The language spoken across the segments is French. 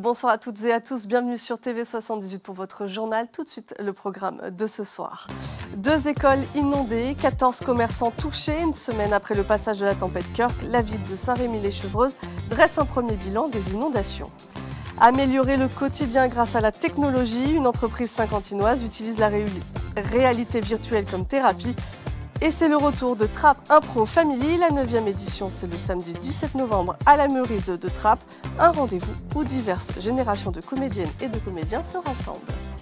Bonsoir à toutes et à tous, bienvenue sur TV78 pour votre journal. Tout de suite, le programme de ce soir. 2 écoles inondées, 14 commerçants touchés. Une semaine après le passage de la tempête Kirk, la ville de Saint-Rémy-lès-Chevreuse dresse un premier bilan des inondations. Améliorer le quotidien grâce à la technologie, une entreprise saint-quentinoise utilise la réalité virtuelle comme thérapie. Et c'est le retour de Trappes Impro Family. La 9e édition, c'est le samedi 17 novembre à la Meurise de Trappes. Un rendez-vous où diverses générations de comédiennes et de comédiens se rassemblent.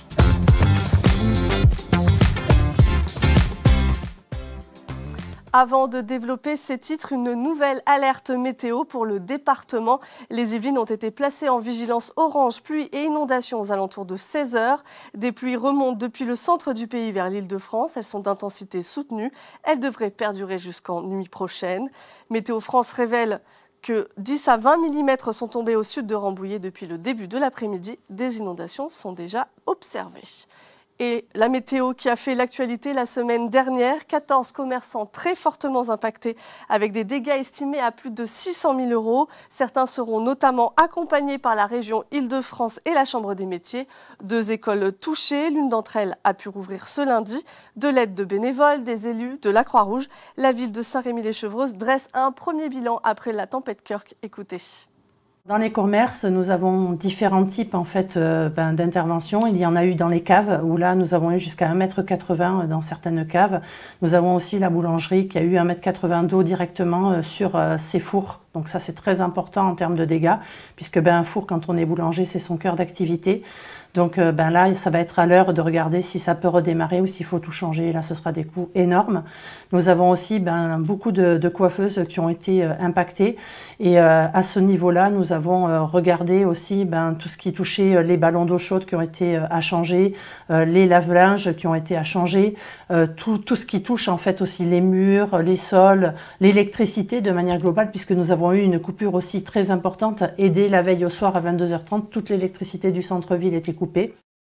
Avant de développer ces titres, une nouvelle alerte météo pour le département. Les Yvelines ont été placées en vigilance orange, pluie et inondations aux alentours de 16 h. Des pluies remontent depuis le centre du pays vers l'Île-de-France. Elles sont d'intensité soutenue. Elles devraient perdurer jusqu'en nuit prochaine. Météo France révèle que 10 à 20 mm sont tombés au sud de Rambouillet depuis le début de l'après-midi. Des inondations sont déjà observées. Et la météo qui a fait l'actualité la semaine dernière, 14 commerçants très fortement impactés avec des dégâts estimés à plus de 600 000 €. Certains seront notamment accompagnés par la région Île-de-France et la Chambre des métiers. 2 écoles touchées, l'une d'entre elles a pu rouvrir ce lundi. De l'aide de bénévoles, des élus, de la Croix-Rouge, la ville de Saint-Rémy-lès-Chevreuse dresse un premier bilan après la tempête Kirk. Écoutez. Dans les commerces, nous avons différents types d'interventions. Il y en a eu dans les caves, où là nous avons eu jusqu'à 1,80 m dans certaines caves. Nous avons aussi la boulangerie qui a eu 1,80 m d'eau directement sur ses fours. Donc ça c'est très important en termes de dégâts, puisque un four, quand on est boulanger, c'est son cœur d'activité. Donc là, ça va être à l'heure de regarder si ça peut redémarrer ou s'il faut tout changer. Là, ce sera des coûts énormes. Nous avons aussi beaucoup de coiffeuses qui ont été impactées. Et à ce niveau-là, nous avons regardé aussi tout ce qui touchait les ballons d'eau chaude qui ont été à changer, les lave-linges qui ont été à changer, tout ce qui touche en fait aussi les murs, les sols, l'électricité de manière globale, puisque nous avons eu une coupure aussi très importante. Et dès la veille au soir à 22 h 30, toute l'électricité du centre-ville était coupée.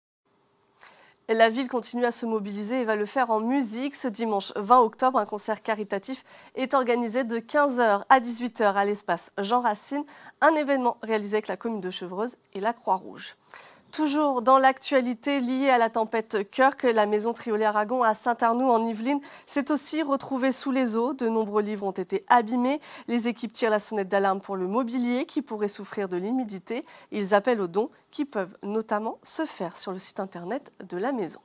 La ville continue à se mobiliser et va le faire en musique. Ce dimanche 20 octobre, un concert caritatif est organisé de 15 h à 18 h à l'espace Jean Racine, un événement réalisé avec la commune de Chevreuse et la Croix-Rouge. Toujours dans l'actualité liée à la tempête Kirk, la maison Triolet-Aragon à Saint-Arnoux en Yvelines s'est aussi retrouvée sous les eaux. De nombreux livres ont été abîmés. Les équipes tirent la sonnette d'alarme pour le mobilier qui pourrait souffrir de l'humidité. Ils appellent aux dons qui peuvent notamment se faire sur le site internet de la maison.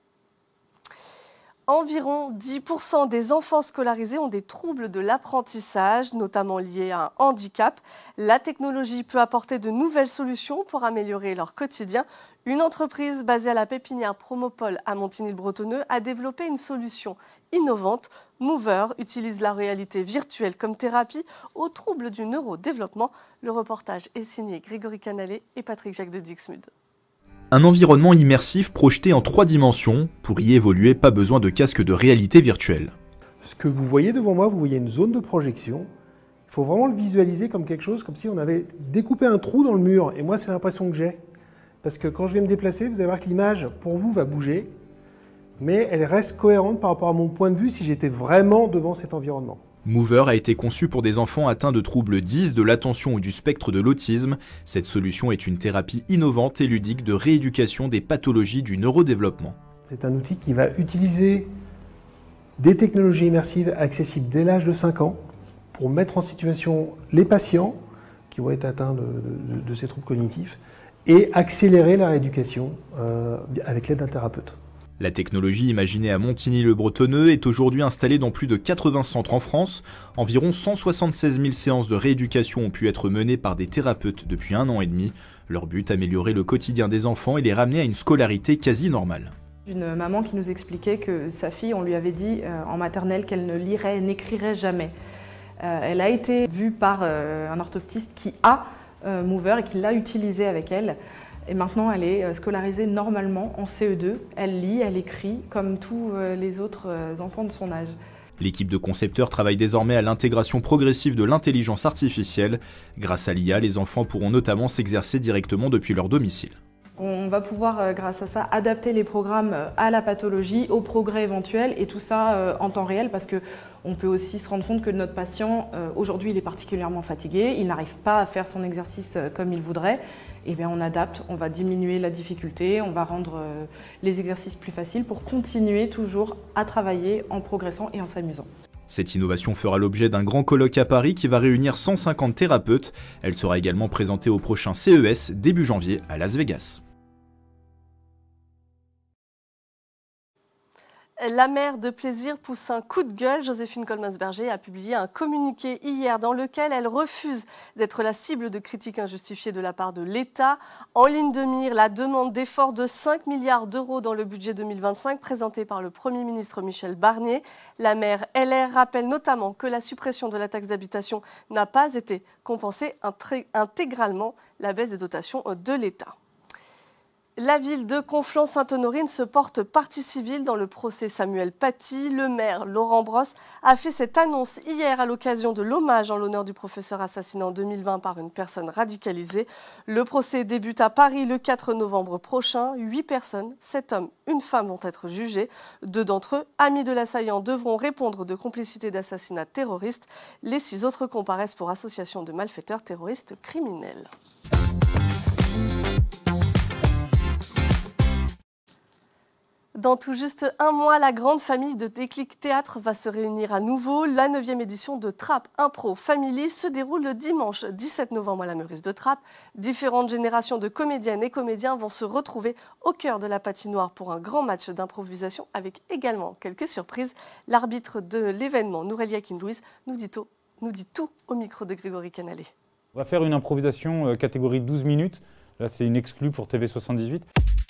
Environ 10% des enfants scolarisés ont des troubles de l'apprentissage, notamment liés à un handicap. La technologie peut apporter de nouvelles solutions pour améliorer leur quotidien. Une entreprise basée à la pépinière Promopole à Montigny-le-Bretonneux a développé une solution innovante. Mover utilise la réalité virtuelle comme thérapie aux troubles du neurodéveloppement. Le reportage est signé Grégory Canalet et Patrick Jacques de Dixmude. Un environnement immersif projeté en 3 dimensions. Pour y évoluer, pas besoin de casque de réalité virtuelle. Ce que vous voyez devant moi, vous voyez une zone de projection. Il faut vraiment le visualiser comme quelque chose, comme si on avait découpé un trou dans le mur. Et moi, c'est l'impression que j'ai. Parce que quand je vais me déplacer, vous allez voir que l'image, pour vous, va bouger. Mais elle reste cohérente par rapport à mon point de vue si j'étais vraiment devant cet environnement. Mover a été conçu pour des enfants atteints de troubles 10, de l'attention ou du spectre de l'autisme. Cette solution est une thérapie innovante et ludique de rééducation des pathologies du neurodéveloppement. C'est un outil qui va utiliser des technologies immersives accessibles dès l'âge de 5 ans pour mettre en situation les patients qui vont être atteints de ces troubles cognitifs et accélérer la rééducation avec l'aide d'un thérapeute. La technologie imaginée à Montigny-le-Bretonneux est aujourd'hui installée dans plus de 80 centres en France. Environ 176 000 séances de rééducation ont pu être menées par des thérapeutes depuis 1 an et demi. Leur but, améliorer le quotidien des enfants et les ramener à une scolarité quasi normale. Une maman qui nous expliquait que sa fille, on lui avait dit en maternelle qu'elle ne lirait, n'écrirait jamais. Elle a été vue par un orthoptiste qui a Mover et qui l'a utilisé avec elle. Et maintenant, elle est scolarisée normalement en CE2. Elle lit, elle écrit comme tous les autres enfants de son âge. L'équipe de concepteurs travaille désormais à l'intégration progressive de l'intelligence artificielle. Grâce à l'IA, les enfants pourront notamment s'exercer directement depuis leur domicile. On va pouvoir, grâce à ça, adapter les programmes à la pathologie, aux progrès éventuels et tout ça en temps réel parce qu'on peut aussi se rendre compte que notre patient, aujourd'hui, il est particulièrement fatigué, il n'arrive pas à faire son exercice comme il voudrait. eh bien, on adapte, on va diminuer la difficulté, on va rendre les exercices plus faciles pour continuer toujours à travailler en progressant et en s'amusant. Cette innovation fera l'objet d'un grand colloque à Paris qui va réunir 150 thérapeutes. Elle sera également présentée au prochain CES début janvier à Las Vegas. La mère de plaisir pousse un coup de gueule. Joséphine Coleman-Berger a publié un communiqué hier dans lequel elle refuse d'être la cible de critiques injustifiées de la part de l'État. En ligne de mire, la demande d'effort de 5 milliards d'euros dans le budget 2025 présentée par le Premier ministre Michel Barnier. La maire LR rappelle notamment que la suppression de la taxe d'habitation n'a pas été compensée intégralement la baisse des dotations de l'État. La ville de Conflans-Sainte-Honorine se porte partie civile dans le procès Samuel Paty. Le maire Laurent Brosse a fait cette annonce hier à l'occasion de l'hommage en l'honneur du professeur assassiné en 2020 par une personne radicalisée. Le procès débute à Paris le 4 novembre prochain. 8 personnes, 7 hommes, une femme vont être jugés. 2 d'entre eux, amis de l'assaillant, devront répondre de complicité d'assassinat terroriste. Les 6 autres comparaissent pour association de malfaiteurs terroristes criminels. Dans tout juste un mois, la grande famille de Déclic Théâtre va se réunir à nouveau. La 9e édition de Trappes Impro Family se déroule le dimanche 17 novembre à la Meurice de Trappes. Différentes générations de comédiennes et comédiens vont se retrouver au cœur de la patinoire pour un grand match d'improvisation avec également quelques surprises. L'arbitre de l'événement, Nourelia Kim-Louise, nous dit tout au micro de Grégory Canalé. On va faire une improvisation catégorie 12 minutes. Là, c'est une exclue pour TV78.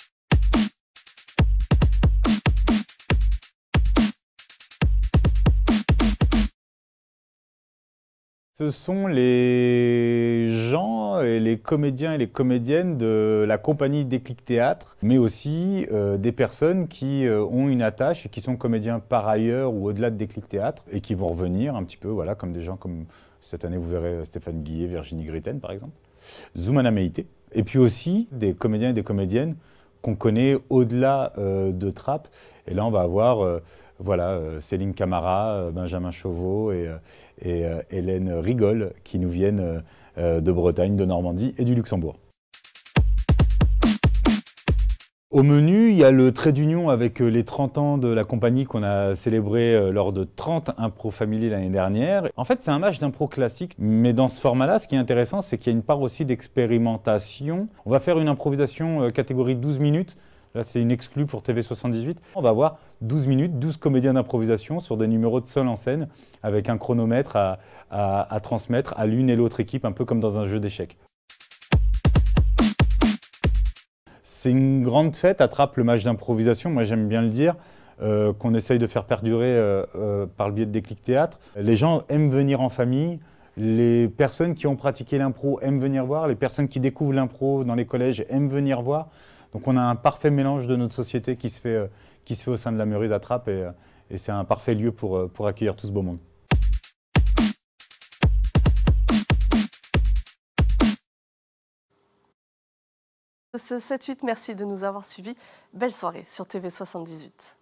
Ce sont les gens et les comédiens et les comédiennes de la compagnie Déclic Théâtre, mais aussi des personnes qui ont une attache et qui sont comédiens par ailleurs ou au-delà de Déclic Théâtre et qui vont revenir un petit peu, voilà, comme des gens comme cette année vous verrez Stéphane Guillet, Virginie Gritten par exemple, Zoumana Meïté, et puis aussi des comédiens et des comédiennes qu'on connaît au-delà de Trappes. Et là on va avoir voilà, Céline Camara, Benjamin Chauveau et Hélène Rigol qui nous viennent de Bretagne, de Normandie et du Luxembourg. Au menu, il y a le trait d'union avec les 30 ans de la compagnie qu'on a célébré lors de 30 Impro Family l'année dernière. En fait, c'est un match d'impro classique, mais dans ce format-là, ce qui est intéressant, c'est qu'il y a une part aussi d'expérimentation. On va faire une improvisation catégorie 12 minutes. Là, c'est une exclue pour TV78. On va avoir 12 minutes, 12 comédiens d'improvisation sur des numéros de seul en scène avec un chronomètre à transmettre à l'une et l'autre équipe, un peu comme dans un jeu d'échecs. C'est une grande fête, attrape le match d'improvisation, moi j'aime bien le dire, qu'on essaye de faire perdurer par le biais de Déclic Théâtre. Les gens aiment venir en famille, les personnes qui ont pratiqué l'impro aiment venir voir, les personnes qui découvrent l'impro dans les collèges aiment venir voir. Donc on a un parfait mélange de notre société qui se fait au sein de la Meurice à Trappes et c'est un parfait lieu pour accueillir tout ce beau monde. Ce 7-8, merci de nous avoir suivis. Belle soirée sur TV78.